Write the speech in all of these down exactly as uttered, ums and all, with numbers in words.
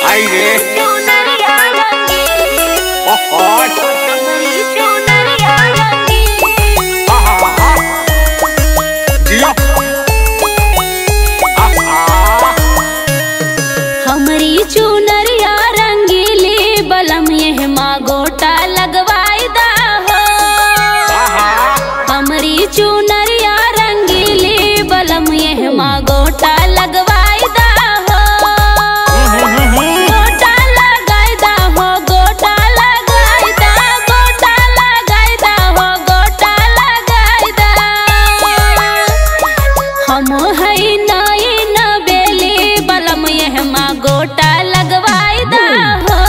आई रे हमारी चुनरिया रंगीली बलम यह माँ गोटा लगवाई दा हो। हमारी चुनरिया रंगीली बलम यह माँ गोटा लगवाई दा हो। गोटा लगाई दा हो, गोटा लगाई दा, गोटा लगाई दा हो, गोटा लगाई दा। हम है नई नबेली बलम यह माँ गोटा लगवाई दा हो।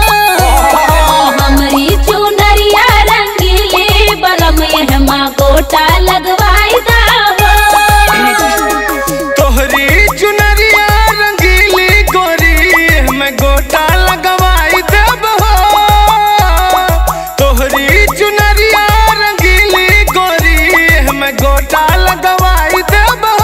हमारी चुनरिया रंगीली बलम यह माँ गोटा लगवाई दा हो। तोहरी चुनरिया रंगीली गोरी मैं गोटा लगवाई देब हो। तोहरी चुनरिया रंगीली गोरी मैं गोटा लगवाई देब हो।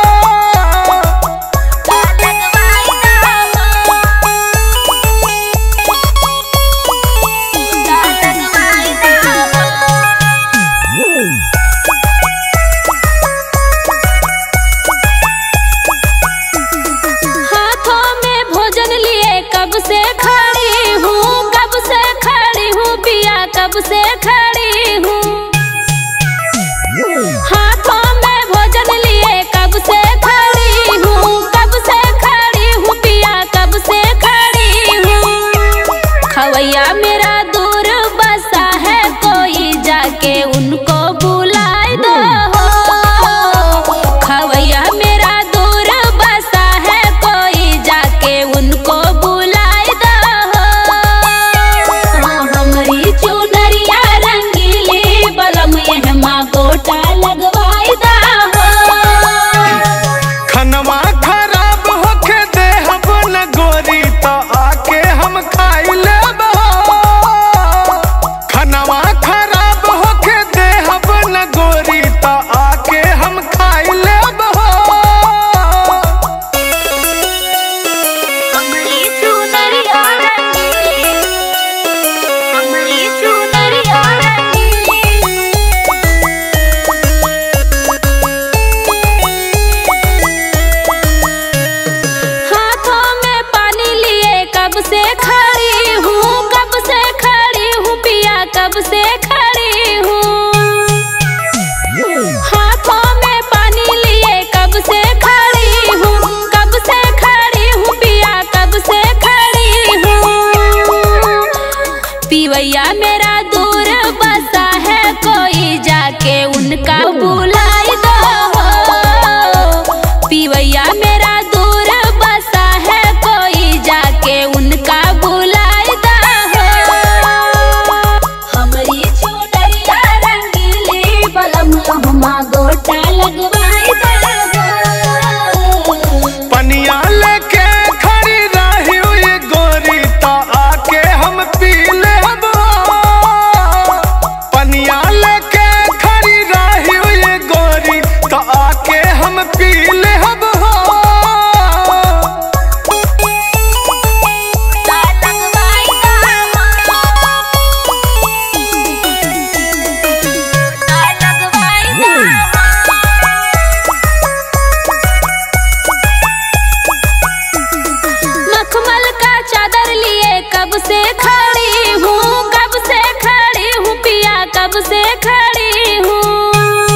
हाथों में भोजन लिए कब से खड़ी हूँ, कब से खड़ी हूँ पिया, कब से खड़ी हूँ। हाथों में भोजन लिए कब से खड़ी हूँ, कब से खड़ी हूँ पिया, कब से खड़ी हूँ। खवैया मेरा दूर बसा है, कोई जाके उनको बुलाए दो हो। खवैया मेरा दूर बसा है, कोई जाके उनको बुलाए दो हो। हमारी चुनरिया रंगीली बलम यह माँ गोटा लगवाई दा हो। खनवा खराब होके देहब न गोरी तो आके हम खाई लेब हो। खनवा खराब होके देहब न गोरी तो आके हम खाई लेब हो। हमारी चुनरिया रंगीली, हमारी चुनरिया रंगीली। हाथों में पानी लिए कब से खड़ी हूँ, कब से खड़ी हूँ पिया, कब से खड़ी हूँ। हाथों में पानी लिए कब से खड़ी हूँ, कब से खड़ी हूँ पिया, कब से खड़ी हूँ। पीवैया मेरा दूर बसा है, कोई जाके उनका बुलाई दो हो। पीवैया मेरा दूर बसा है, कोई जाके उनका बुलाई दो हो। हमारी चुनरिया रंगीली बलम यह माँ गोटा लगवाई दा हो। पनिया लेके खड़ी रही हुई गोरी तो आके हम पी लेब हो। पनिया लेके खड़ी रही हुई गोरी तो आके हम पी लेब हो। लगवाई दा हो। लगवाई दा हो। मखमल का चादर लिए कब से खड़ी हूँ, कब से खड़ी हूँ पिया, कब से खड़ी हूँ।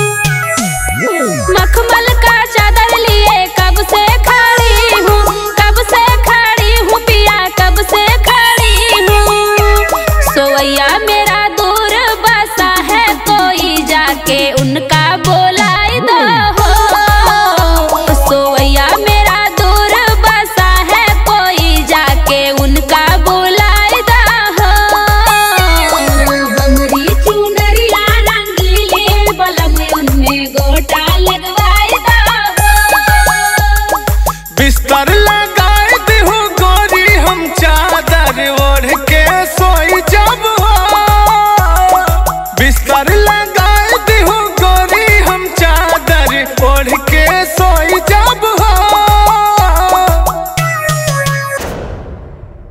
मखमल का चादर लिए कब से खड़ी हूँ, कब से खड़ी हूँ पिया, कब से खड़ी हूँ। सोवैया मेरा दूर बसा है, कोई जाके उनका बोलाई दो हो। सोवैया मेरा दूर बसा है, कोई जाके उनका बुलाई दा हो। हमारी चुनरिया रंगीली बलम उनमें गोटा लगवाई दा हो। बिस्तर लगाए दीहू गोरी हम चादर ओढ़ के सोई